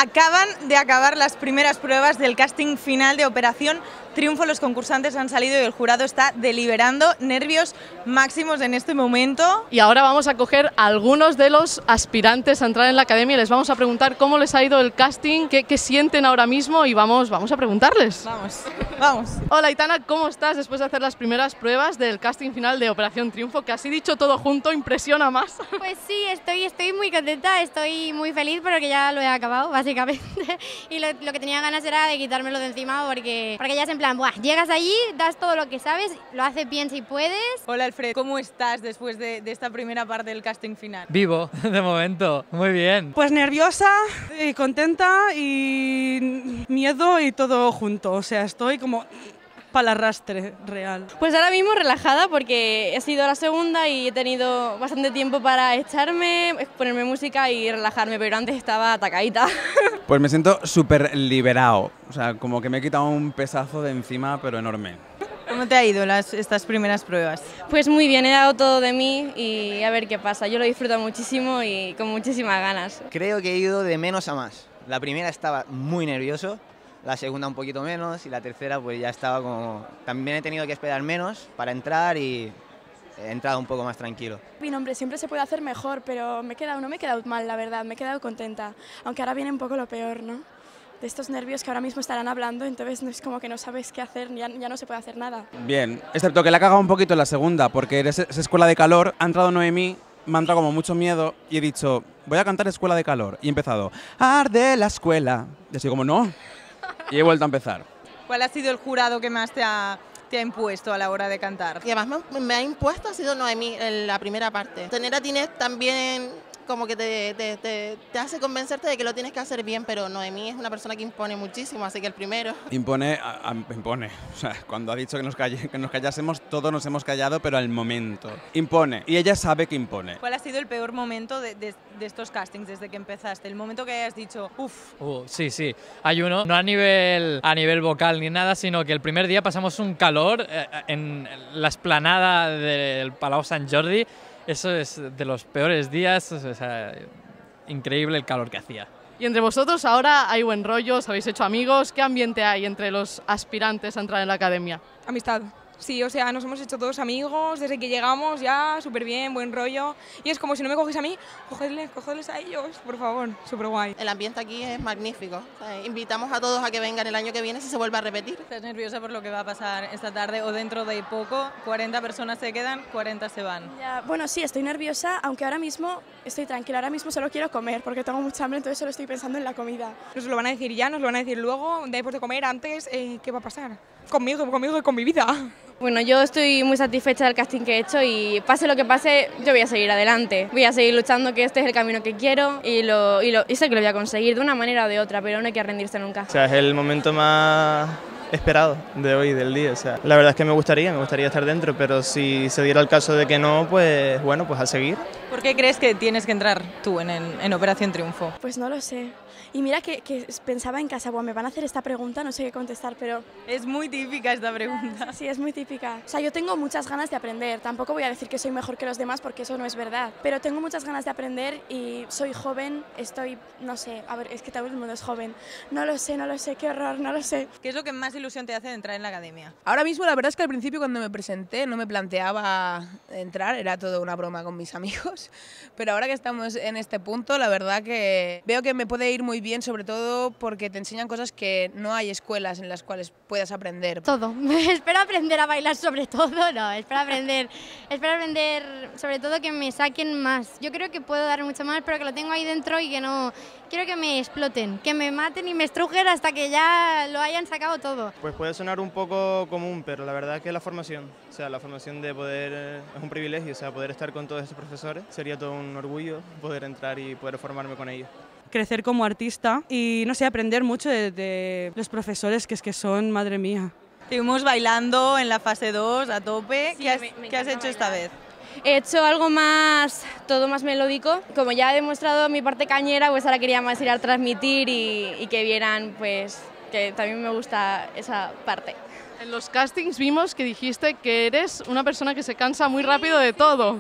Acaban de acabar las primeras pruebas del casting final de Operación Triunfo. Los concursantes han salido y el jurado está deliberando. Nervios máximos en este momento. Y ahora vamos a coger a algunos de los aspirantes a entrar en la academia y les vamos a preguntar cómo les ha ido el casting, qué sienten ahora mismo y vamos a preguntarles. Vamos. Hola Aitana, ¿cómo estás después de hacer las primeras pruebas del casting final de Operación Triunfo? Que así dicho todo junto impresiona más. Pues sí, estoy muy contenta, estoy muy feliz porque ya lo he acabado básicamente y lo que tenía ganas era de quitármelo de encima porque ya es en plan, buah, llegas allí, das todo lo que sabes, lo haces bien si puedes. Hola Alfred, ¿cómo estás después de esta primera parte del casting final? Vivo, de momento, muy bien. Pues nerviosa, contenta y miedo y todo junto, o sea, estoy como para el arrastre real. Pues ahora mismo relajada porque he sido la segunda y he tenido bastante tiempo para echarme, ponerme música y relajarme, pero antes estaba atacadita. Pues me siento súper liberado, o sea, como que me he quitado un pesazo de encima, pero enorme. ¿Cómo te ha ido estas primeras pruebas? Pues muy bien, he dado todo de mí y a ver qué pasa. Yo lo disfruto muchísimo y con muchísimas ganas. Creo que he ido de menos a más. La primera estaba muy nervioso, la segunda un poquito menos y la tercera pues ya estaba como... También he tenido que esperar menos para entrar y he entrado un poco más tranquilo. Mi nombre siempre se puede hacer mejor, pero no me he quedado mal, la verdad, me he quedado contenta. Aunque ahora viene un poco lo peor, ¿no? De estos nervios que ahora mismo estarán hablando, entonces no es como que no sabes qué hacer, ya no se puede hacer nada. Bien, excepto que la he cagado un poquito en la segunda, porque eres escuela de calor, ha entrado Noemí, me ha entrado como mucho miedo y he dicho, voy a cantar Escuela de Calor. Y he empezado, arde la escuela. Y así como, no. Y he vuelto a empezar. ¿Cuál ha sido el jurado que más te ha impuesto a la hora de cantar? Y además me ha impuesto ha sido Noemí en la primera parte. Tener a Tinet también como que te hace convencerte de que lo tienes que hacer bien, pero Noemí es una persona que impone muchísimo, así que el primero. Impone. O sea, cuando ha dicho que nos callásemos, todos nos hemos callado, pero al momento. Impone. Y ella sabe que impone. ¿Cuál ha sido el peor momento de estos castings desde que empezaste? El momento que hayas dicho, uff. Sí, hay uno, no a nivel vocal ni nada, sino que el primer día pasamos un calor en la explanada del Palau Sant Jordi. Eso es de los peores días, o sea, increíble el calor que hacía. Y entre vosotros ahora hay buen rollo, os habéis hecho amigos, ¿qué ambiente hay entre los aspirantes a entrar en la academia? Amistad. Sí, o sea, nos hemos hecho todos amigos desde que llegamos ya, súper bien, buen rollo. Y es como si no me coges a mí, cogedles a ellos, por favor, súper guay. El ambiente aquí es magnífico. O sea, invitamos a todos a que vengan el año que viene si se vuelve a repetir. ¿Estás nerviosa por lo que va a pasar esta tarde o dentro de poco? 40 personas se quedan, 40 se van. Ya, bueno, sí, estoy nerviosa, aunque ahora mismo estoy tranquila. Ahora mismo solo quiero comer porque tengo mucha hambre, entonces solo estoy pensando en la comida. Nos lo van a decir ya, nos lo van a decir luego, después de comer, antes, ¿qué va a pasar? Conmigo y con mi vida. Bueno, yo estoy muy satisfecha del casting que he hecho y pase lo que pase, yo voy a seguir adelante. Voy a seguir luchando, que este es el camino que quiero y sé que lo voy a conseguir de una manera o de otra, pero no hay que rendirse nunca. O sea, es el momento más esperado de hoy, del día. O sea, la verdad es que me gustaría estar dentro, pero si se diera el caso de que no, pues bueno, pues a seguir. ¿Por qué crees que tienes que entrar tú en Operación Triunfo? Pues no lo sé. Y mira que pensaba en casa, bueno, me van a hacer esta pregunta, no sé qué contestar, pero... Es muy típica esta pregunta. Sí, es muy típica. O sea, yo tengo muchas ganas de aprender. Tampoco voy a decir que soy mejor que los demás porque eso no es verdad. Pero tengo muchas ganas de aprender y soy joven, no sé, a ver, es que todo el mundo es joven. No lo sé, qué horror, no lo sé. ¿Qué es lo que más ilusión te hace de entrar en la academia? Ahora mismo la verdad es que al principio cuando me presenté no me planteaba entrar, era todo una broma con mis amigos. Pero ahora que estamos en este punto, la verdad que veo que me puede ir muy bien, sobre todo porque te enseñan cosas que no hay escuelas en las cuales puedas aprender. Todo. Espero aprender a bailar sobre todo, no, espero aprender sobre todo que me saquen más. Yo creo que puedo dar mucho más, pero que lo tengo ahí dentro y que no... Quiero que me exploten, que me maten y me estrujen hasta que ya lo hayan sacado todo. Pues puede sonar un poco común, pero la verdad es que la formación de poder es un privilegio, o sea, poder estar con todos esos profesores sería todo un orgullo poder entrar y poder formarme con ellos. Crecer como artista y, no sé, aprender mucho de los profesores que son, madre mía. Estuvimos bailando en la fase 2 a tope. Sí, ¿Qué has hecho esta vez? He hecho algo todo más melódico. Como ya he demostrado mi parte cañera, pues ahora quería más ir a transmitir y que vieran pues que también me gusta esa parte. En los castings vimos que dijiste que eres una persona que se cansa muy rápido de todo. Sí, lo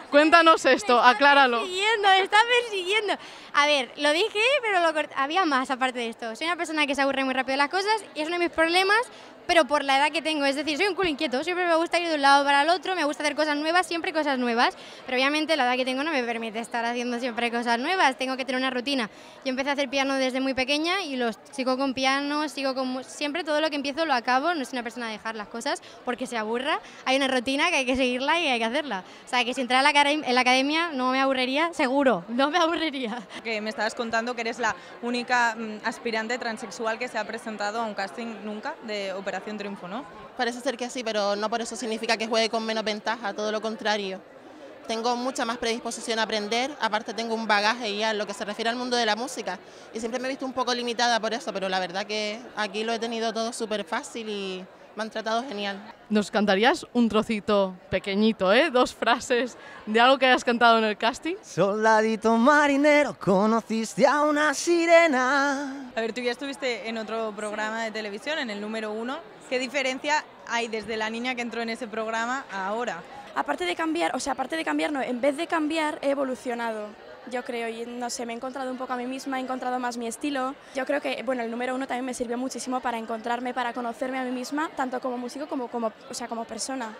Cuéntanos esto, acláralo. Me está persiguiendo. A ver, lo dije, pero había más aparte de esto. Soy una persona que se aburre muy rápido de las cosas y es uno de mis problemas, pero por la edad que tengo. Es decir, soy un culo inquieto, siempre me gusta ir de un lado para el otro, me gusta hacer cosas nuevas, siempre cosas nuevas, pero obviamente la edad que tengo no me permite estar haciendo siempre cosas nuevas, tengo que tener una rutina. Yo empecé a hacer piano desde muy pequeña y sigo con piano, siempre todo lo que empiezo lo acabo, no soy una persona de dejar las cosas porque se aburra, hay una rutina que hay que seguirla y hay que hacerla. O sea, que si entrara en la academia no me aburriría, seguro, no me aburriría. Que me estabas contando que eres la única aspirante transexual que se ha presentado a un casting nunca de Operación Triunfo, ¿no? Parece ser que sí, pero no por eso significa que juegue con menos ventaja, todo lo contrario. Tengo mucha más predisposición a aprender, aparte tengo un bagaje ya en lo que se refiere al mundo de la música y siempre me he visto un poco limitada por eso, pero la verdad que aquí lo he tenido todo súper fácil y me han tratado genial. ¿Nos cantarías un trocito pequeñito, 2 frases de algo que hayas cantado en el casting? Soldadito marinero, conociste a una sirena. A ver, tú ya estuviste en otro programa de televisión, en el número 1. ¿Qué diferencia hay desde la niña que entró en ese programa a ahora? Aparte de cambiar, no, en vez de cambiar he evolucionado. Yo creo, y no sé, me he encontrado un poco a mí misma, he encontrado más mi estilo. Yo creo que, bueno, el número 1 también me sirvió muchísimo para encontrarme, para conocerme a mí misma, tanto como músico como persona.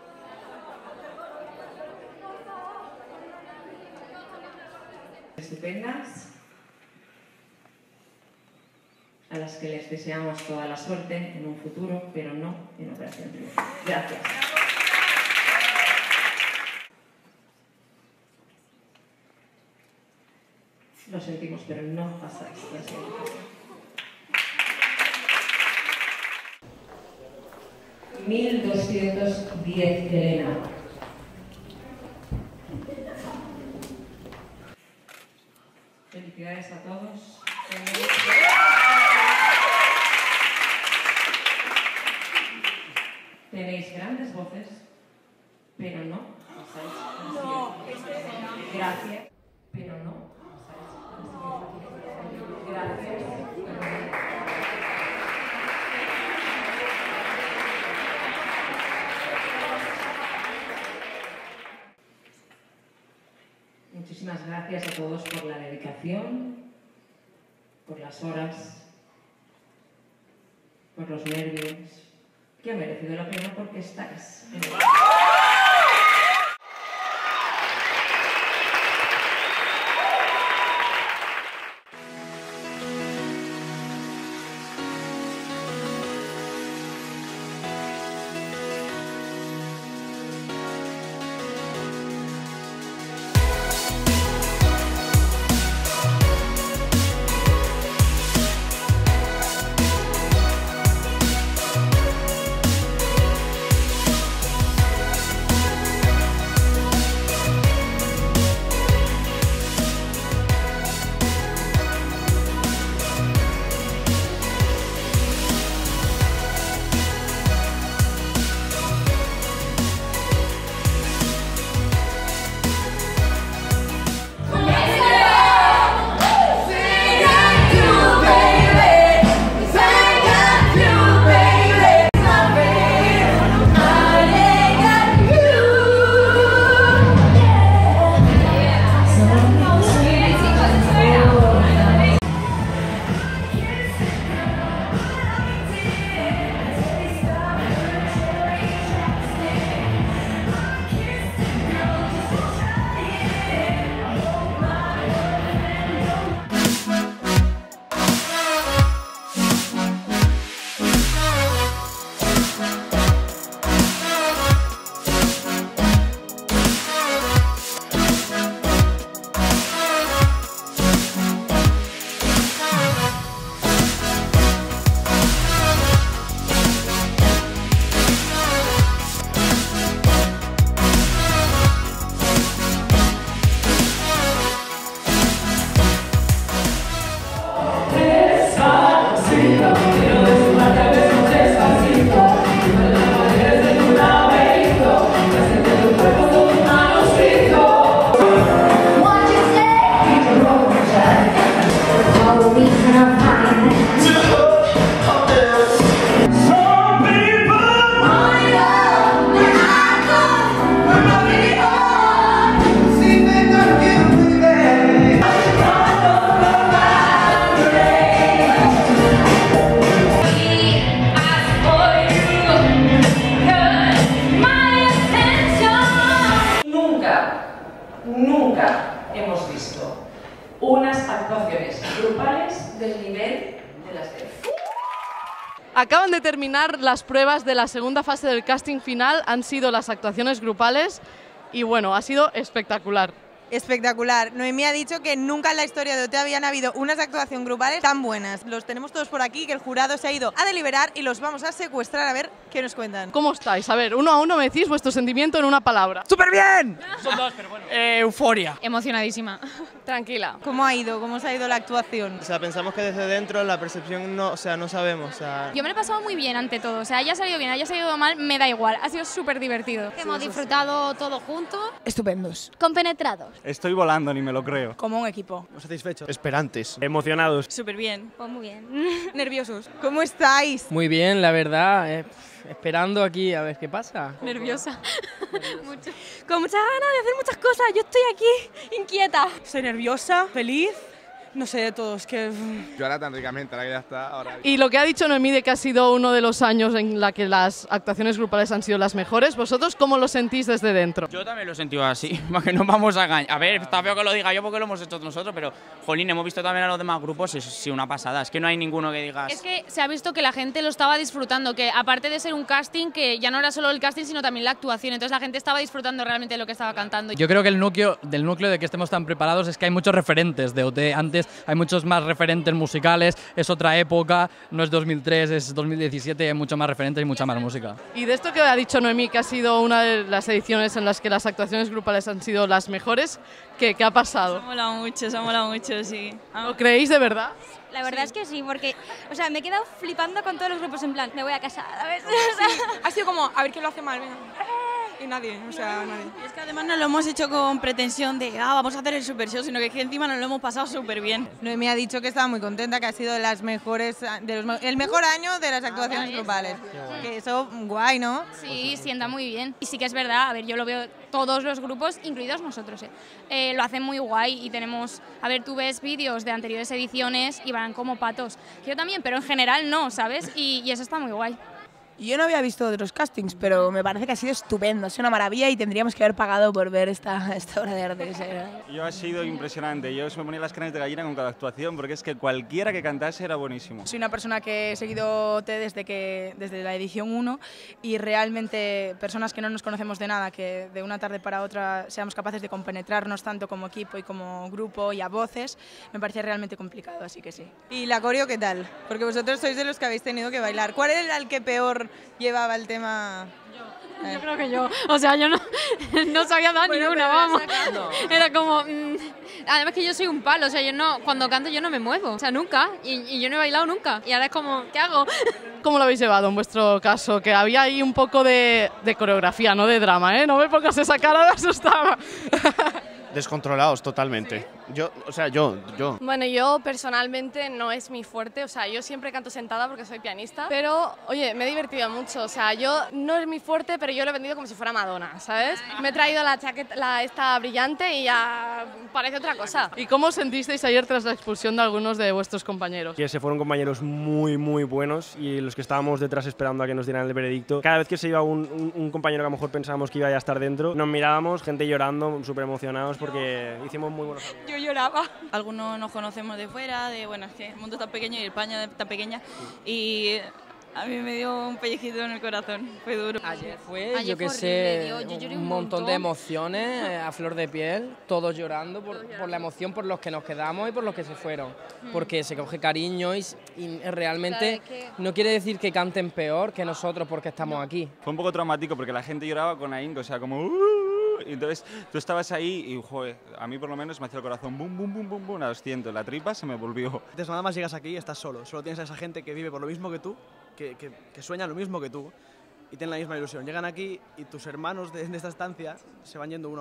Estupendas, a las que les deseamos toda la suerte en un futuro, pero no en Operación Triunfo. Gracias. Lo sentimos, pero no pasáis la siguiente. 1210, Elena. Felicidades a todos. Tenéis grandes voces, pero no pasáis la siguiente. Gracias, pero no. Gracias. Muchísimas gracias a todos por la dedicación, por las horas, por los nervios, que ha merecido la pena porque estáis en el... nunca hemos visto unas actuaciones grupales del nivel de las de hoy. Acaban de terminar las pruebas de la segunda fase del casting final, han sido las actuaciones grupales y bueno, ha sido espectacular. Espectacular. Noemí ha dicho que nunca en la historia de OT habían habido unas actuaciones grupales tan buenas. Los tenemos todos por aquí, que el jurado se ha ido a deliberar y los vamos a secuestrar a ver qué nos cuentan. ¿Cómo estáis? A ver, uno a uno me decís vuestro sentimiento en una palabra. ¡Súper bien! Son dos, pero bueno. Euforia. Emocionadísima. Tranquila. ¿Cómo ha ido? ¿Cómo os ha ido la actuación? O sea, pensamos que desde dentro la percepción no, o sea, no sabemos. O sea, Yo me lo he pasado muy bien ante todo. O sea, haya salido bien, haya salido mal, me da igual. Ha sido súper divertido. Hemos disfrutado todo juntos. Estupendos. Compenetrados. Estoy volando, ni me lo creo. Como un equipo. satisfechos. Esperantes. Emocionados. Súper bien. Pues muy bien. Nerviosos. ¿Cómo estáis? Muy bien, la verdad. Esperando aquí a ver qué pasa. Nerviosa. Mucho. Con muchas ganas de hacer muchas cosas. Yo estoy aquí inquieta. Estoy nerviosa, feliz, no sé de todos, que... Yo ahora tan ricamente, ahora que ya está, ahora... Y lo que ha dicho Noemí de que ha sido uno de los años en la que las actuaciones grupales han sido las mejores, ¿vosotros cómo lo sentís desde dentro? Yo también lo he sentido así, porque no vamos a engañar. A ver, está feo que lo diga yo porque lo hemos hecho nosotros, pero, jolín, hemos visto también a los demás grupos, es sí, una pasada. Es que no hay ninguno que digas... Es que se ha visto que la gente lo estaba disfrutando, que aparte de ser un casting, que ya no era solo el casting, sino también la actuación. Entonces la gente estaba disfrutando realmente de lo que estaba cantando. Yo creo que el núcleo de que estemos tan preparados es que hay muchos referentes de OT. Antes hay muchos más referentes musicales, es otra época, no es 2003, es 2017, hay mucho más referentes y mucha más música. Y de esto que ha dicho Noemí, que ha sido una de las ediciones en las que las actuaciones grupales han sido las mejores, ¿qué ha pasado? Se ha molado mucho, sí. ¿Lo creéis de verdad? La verdad es que sí, porque, o sea, me he quedado flipando con todos los grupos en plan, me voy a casar, a ver. Ha sido como, a ver quién lo hace mal, venga. Y nadie, o sea, nadie. Y es que además no lo hemos hecho con pretensión de, vamos a hacer el super show, sino que encima nos lo hemos pasado súper bien. Noemí ha dicho que estaba muy contenta, que ha sido de las mejores, el mejor año de las actuaciones grupales. Que eso, guay, ¿no? Sí, sienta muy bien. Y sí que es verdad, a ver, yo lo veo todos los grupos, incluidos nosotros, lo hacen muy guay y tenemos, a ver, tú ves vídeos de anteriores ediciones y van como patos. Yo también, pero en general no, ¿sabes? Y eso está muy guay. Yo no había visto otros castings, pero me parece que ha sido estupendo, es una maravilla y tendríamos que haber pagado por ver esta obra de arte. Yo ha sido impresionante, yo se me ponía las carnes de gallina con cada actuación porque es que cualquiera que cantase era buenísimo. Soy una persona que he seguido OT desde la edición 1 y realmente personas que no nos conocemos de nada, que de una tarde para otra seamos capaces de compenetrarnos tanto como equipo y como grupo y a voces, me parece realmente complicado, así que sí. ¿Y la coreo qué tal? Porque vosotros sois de los que habéis tenido que bailar. ¿Cuál era el que peor llevaba el tema? Yo creo que yo, o sea, yo no sabía dar ni una, vamos. Era como, además que yo soy un palo, o sea, yo no, cuando canto yo no me muevo, o sea, nunca, y yo no he bailado nunca, y ahora es como, ¿qué hago? ¿Cómo lo habéis llevado en vuestro caso? Que había ahí un poco de coreografía, no de drama, ¿eh? No me pongas esa cara de asustada. Descontrolados totalmente. Yo. Bueno, yo personalmente no es mi fuerte, o sea, yo siempre canto sentada porque soy pianista, pero, oye, me he divertido mucho, o sea, yo no es mi fuerte, pero yo lo he vendido como si fuera Madonna, ¿sabes? Me he traído la chaqueta, esta brillante y ya parece otra cosa. ¿Y cómo os sentisteis ayer tras la expulsión de algunos de vuestros compañeros? Que se fueron compañeros muy, muy buenos y los que estábamos detrás esperando a que nos dieran el veredicto. Cada vez que se iba un compañero que a lo mejor pensábamos que iba a estar dentro, nos mirábamos, gente llorando, súper emocionados porque hicimos muy buenos amigos. Yo lloraba. Algunos nos conocemos de fuera, bueno, es que el mundo es tan pequeño y España es tan pequeña y a mí me dio un pellizquito en el corazón, fue duro. Ayer yo que sé, un montón de emociones a flor de piel, todos llorando por la emoción, por los que nos quedamos y por los que se fueron, porque se coge cariño y realmente no quiere decir que canten peor que nosotros porque estamos aquí. Fue un poco traumático porque la gente lloraba con ahínco, o sea, como... Y entonces tú estabas ahí y, joder, a mí por lo menos me hacía el corazón bum, bum, bum, bum, bum, a 200, la tripa se me volvió. Entonces nada más llegas aquí y estás solo tienes a esa gente que vive por lo mismo que tú, que sueña lo mismo que tú y tienen la misma ilusión. Llegan aquí y tus hermanos de esta estancia se van yendo uno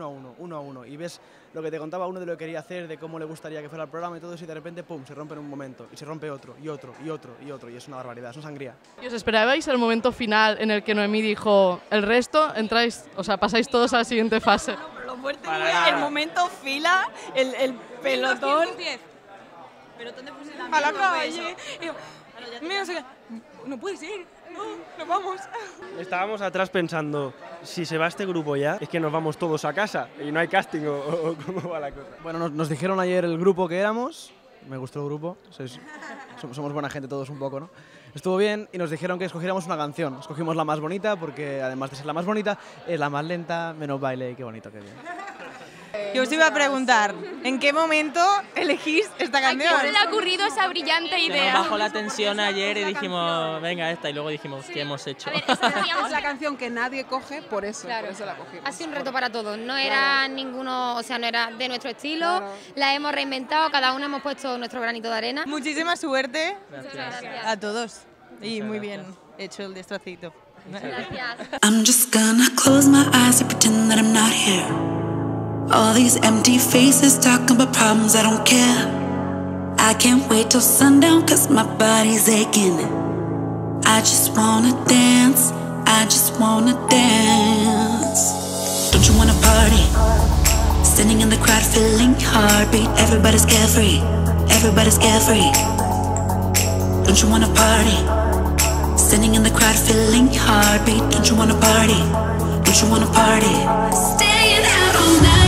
a uno y ves lo que te contaba uno de lo que quería hacer, de cómo le gustaría que fuera el programa y todo eso y de repente, pum, se rompe en un momento y se rompe otro y otro y otro y otro y es una barbaridad, es una sangría. ¿Y os esperabais el momento final en el que Noemí dijo el resto, entráis, o sea, pasáis todos a la siguiente fase? Lo fuerte fue el momento fila, el pelotón. Pero ¿dónde pusiste a la calle. No puede ser. ¡Nos vamos! Estábamos atrás pensando, si se va este grupo ya, es que nos vamos todos a casa y no hay casting o cómo va la cosa. Bueno, nos dijeron ayer el grupo que éramos, me gustó el grupo, somos buena gente todos un poco, ¿no? Estuvo bien y nos dijeron que escogiéramos una canción. Escogimos la más bonita porque además de ser la más bonita, es la más lenta, menos baile y qué bonito, qué bien. Yo os iba a preguntar, ¿en qué momento elegís esta canción? ¿A quién se le ha ocurrido esa brillante Se idea? nos bajó la tensión ayer y dijimos, venga esta, y luego dijimos, ¿qué hemos hecho? Es la canción que nadie coge, por eso la cogimos. Ha sido un reto para todos, no era ninguno, o sea, no era de nuestro estilo, la hemos reinventado, cada uno hemos puesto nuestro granito de arena. Muchísima suerte Gracias. a todos y muy bien hecho el destrocito. Gracias. I'm just gonna close my eyes and pretend that I'm not here. All these empty faces talking about problems, I don't care. I can't wait till sundown cause my body's aching. I just wanna dance, I just wanna dance. Don't you wanna party? Standing in the crowd feeling heartbeat. Everybody's carefree, everybody's carefree. Don't you wanna party? Standing in the crowd feeling heartbeat. Don't you wanna party? Don't you wanna party? Staying out all night.